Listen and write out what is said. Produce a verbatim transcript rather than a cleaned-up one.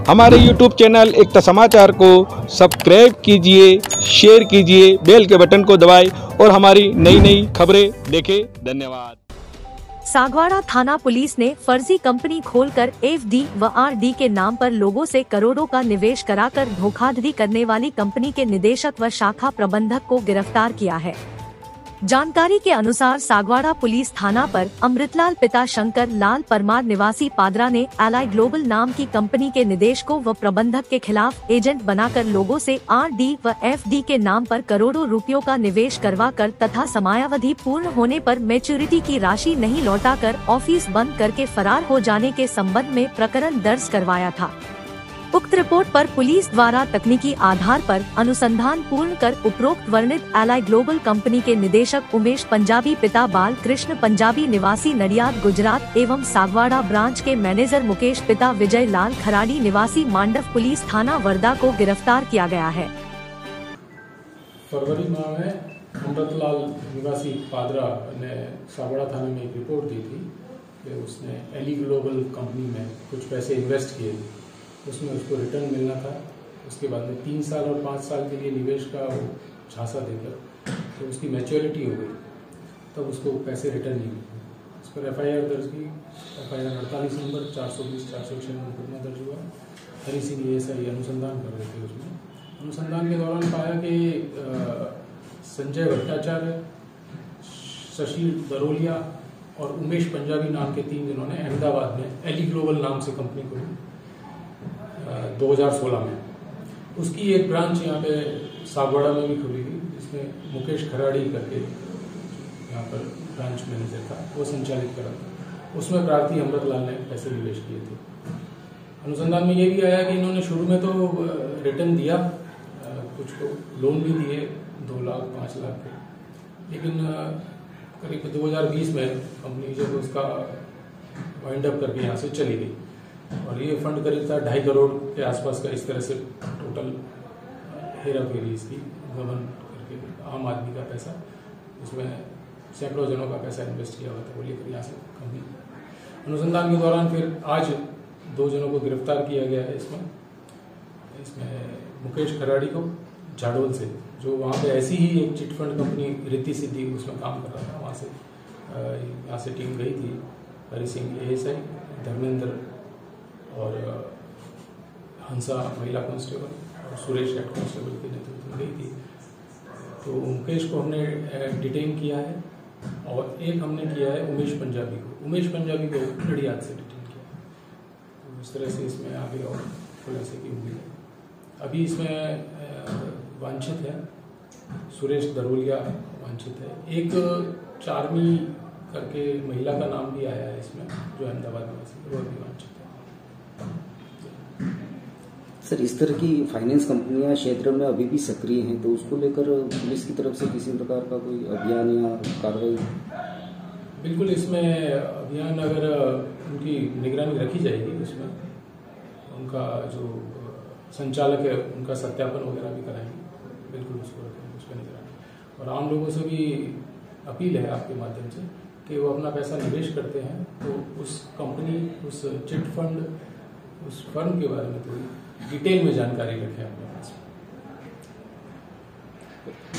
हमारे YouTube channel एकता समाचार को सब्सक्राइब कीजिए, शेयर कीजिए, बेल के बटन को दबाएं और हमारी नई नई खबरें देखें। धन्यवाद। सागवाड़ा थाना पुलिस ने फर्जी कंपनी खोलकर एफडी व आरडी के नाम पर लोगों से करोड़ों का निवेश कराकर धोखाधड़ी करने वाली कंपनी के निदेशक व शाखा प्रबंधक को गिरफ्तार किया है। जानकारी के अनुसार सागवाड़ा पुलिस थाना पर अमृतलाल पिता शंकर लाल परमार निवासी पादरा ने एलाई ग्लोबल नाम की कंपनी के निदेशकों व प्रबंधक के खिलाफ एजेंट बनाकर लोगों से आरडी व एफडी के नाम पर करोड़ों रुपयों का निवेश करवाकर तथा समयावधि पूर्ण होने पर मैच्योरिटी की राशि नहीं लौटाकर ऑफिस बंद करके फरार हो जाने के संबंध में प्रकरण दर्ज करवाया था। उक्त रिपोर्ट पर पुलिस द्वारा तकनीकी आधार पर अनुसंधान पूर्ण कर उपरोक्त वर्णित एलाई ग्लोबल कंपनी के निदेशक उमेश पंजाबी पिता बाल कृष्ण पंजाबी निवासी नडियाद गुजरात एवं सागवाड़ा ब्रांच के मैनेजर मुकेश पिता विजय लाल खराड़ी निवासी मांडव पुलिस थाना वर्धा को गिरफ्तार किया गया है। फरवरी माह में अमृतलाल निवासी पादरा ने सागवाड़ा थाने में एक रिपोर्ट दी थी कि उसने एलाई ग्लोबल कंपनी में कुछ पैसे इन्वेस्ट किए, उसमें उसको रिटर्न मिलना था। उसके बाद में तीन साल और पाँच साल के लिए निवेश का वो झांसा देकर तो उसकी मैच्योरिटी हो गई, तब उसको पैसे रिटर्न नहीं मिले। उस पर एफ आई आर दर्ज की। एफ आई आर अड़तालीस नंबर चार सौ बीस चार सौ छियानवे मुकदमा दर्ज हुआ। हरी सिंह ए एस आई अनुसंधान कर रहे थे। उसमें अनुसंधान के दौरान पाया कि संजय भट्टाचार्य, शशि दरोलिया और उमेश पंजाबी नाम के तीन जनों ने अहमदाबाद में एलाई ग्लोबल नाम से कंपनी को दो हज़ार सोलह में, उसकी एक ब्रांच यहाँ पे सागवाड़ा में भी खुली थी, जिसमें मुकेश खराड़ी करके यहाँ पर ब्रांच मैनेजर था, वो संचालित कर रहा था। उसमें प्रार्थी अमृतलाल ने पैसे निवेश किए थे। अनुसंधान में ये भी आया कि इन्होंने शुरू में तो रिटर्न दिया, कुछ को लोन भी दिए दो लाख पाँच लाख के, लेकिन करीब दो हज़ार बीस में कंपनी जब उसका वाइंड अप करके यहाँ से चली गई और ये फंड करीब था ढाई करोड़ के आसपास का। इस तरह से टोटल हेरा फेरी इसकी गबन करके आम आदमी का पैसा, उसमें सैकड़ों जनों का पैसा इन्वेस्ट किया हुआ था, वो लेकर यहाँ से कंपनी। अनुसंधान के दौरान फिर आज दो जनों को गिरफ्तार किया गया है। इसमें इसमें मुकेश खराड़ी को झाड़ोल से, जो वहाँ पे ऐसी ही एक chit fund company Riddhi Siddhi उसमें काम कर रहा था, वहाँ से यहाँ से टीम गई थी। Hari Singh A S I, Dharmendra और हंसा महिला कांस्टेबल और सुरेश हेड कांस्टेबल के नेतृत्व में गई थी। तो मुकेश को हमने डिटेन किया है और एक हमने किया है उमेश पंजाबी को। उमेश पंजाबी को नडियाद से डिटेन किया है। तो इस तरह से इसमें आगे और खुलासे की उम्मीद है। अभी इसमें वांछित है सुरेश दरोलिया, वांछित है। एक चारमी करके महिला का नाम भी आया है इसमें, जो अहमदाबाद निवासी, वो भी वांछित है। सर, इस तरह की फाइनेंस कंपनियां क्षेत्र में अभी भी सक्रिय हैं, तो उसको लेकर पुलिस की तरफ से किसी प्रकार का कोई अभियान या कार्रवाई? बिल्कुल, इसमें अभियान अगर उनकी निगरानी रखी जाएगी, उसमें उनका जो संचालक है उनका सत्यापन वगैरह भी कराएंगे, बिल्कुल उसको रखेंगे, उस पर निगरानी। और आम लोगों से भी अपील है आपके माध्यम से कि वो अपना पैसा निवेश करते हैं तो उस कंपनी, उस चिट फंड, उस फर्म के बारे में थोड़ी डिटेल में जानकारी रखें अपने पास।